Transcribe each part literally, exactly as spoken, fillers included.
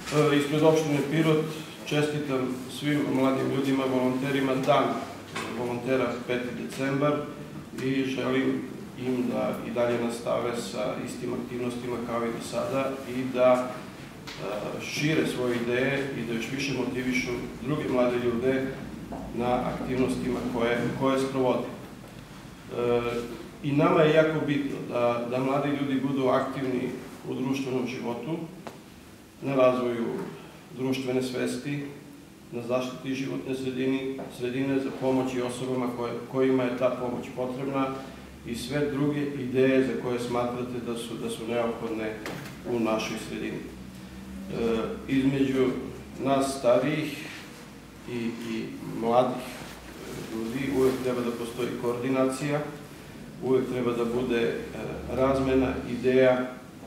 Ispred opštine Pirot čestitam svim mladim ljudima, volonterima, dan volontera peti decembar i želim im da i dalje nastave sa istim aktivnostima kao i do sada i da šire svoje ideje i da još više motivišu druge mlade ljude na aktivnostima koje sprovode. I nama je jako bitno da mladi ljudi budu aktivni u društvenom životu, na razvoju društvene svesti, na zaštiti životne sredine, za pomoći osobama kojima je ta pomoć potrebna i sve druge ideje za koje smatrate da su neophodne u našoj sredini. Između nas starijih i mladih ljudi uvek treba da postoji koordinacija, uvek treba da bude razmena ideja,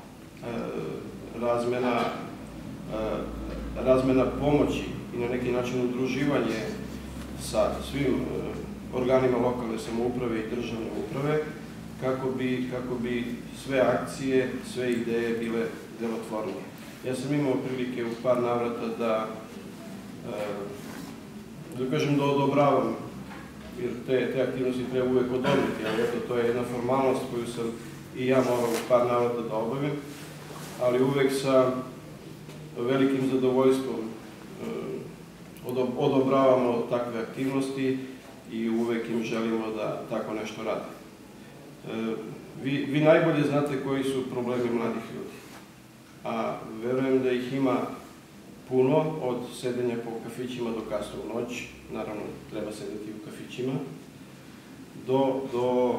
razmena pomoći i na neki način udruživanje sa svim organima lokalne samouprave i državne uprave kako bi sve akcije, sve ideje bile delotvornije. Ja sam imao prilike u par navrata da da kažem da odobravam, jer te aktivnosti treba uvek odobriti, ali eto, to je jedna formalnost koju sam i ja morao u par navrata da obavim, ali uvek sa velikim zadovoljstvom odobravamo takve aktivnosti i uvek im želimo da tako nešto rade. Vi najbolje znate koji su problemi mladih ljudi, a verujem da ih ima puno, od sedenja po kafićima do kasno u noć, naravno treba sedeti u kafićima, do,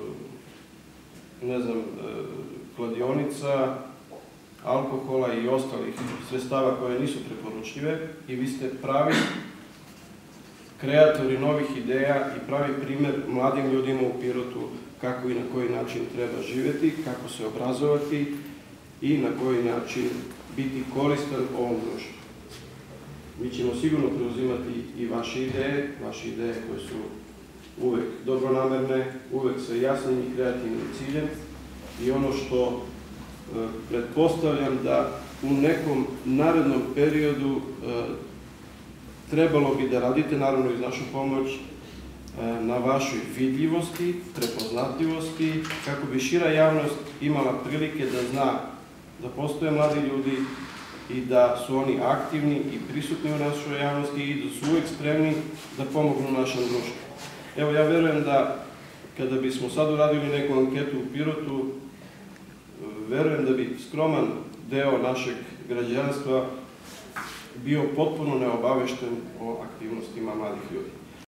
ne znam, kladionica, alkohola i ostalih sredstava koje nisu preporučljive i vi ste pravi kreatori novih ideja i pravi primer mladim ljudima u Pirotu kako i na koji način treba živeti, kako se obrazovati i na koji način biti koristan ovom društvu. Mi ćemo sigurno preuzimati i vaše ideje, vaše ideje koje su uvek dobronamerne, uvek sa jasnim i kreativnim ciljem i ono što pretpostavljam da u nekom narednom periodu trebalo bi da radite, naravno iz našu pomoć, na vašoj vidljivosti, prepoznatljivosti, kako bi šira javnost imala prilike da zna da postoje mladi ljudi i da su oni aktivni i prisutni u našoj javnosti i da su uvek spremni da pomognu našem društvu. Evo, ja verujem da kada bismo sad uradili neku anketu u Pirotu, verujem da bi skroman deo našeg građanstva bio potpuno neobavešten o aktivnostima mladih ljudi.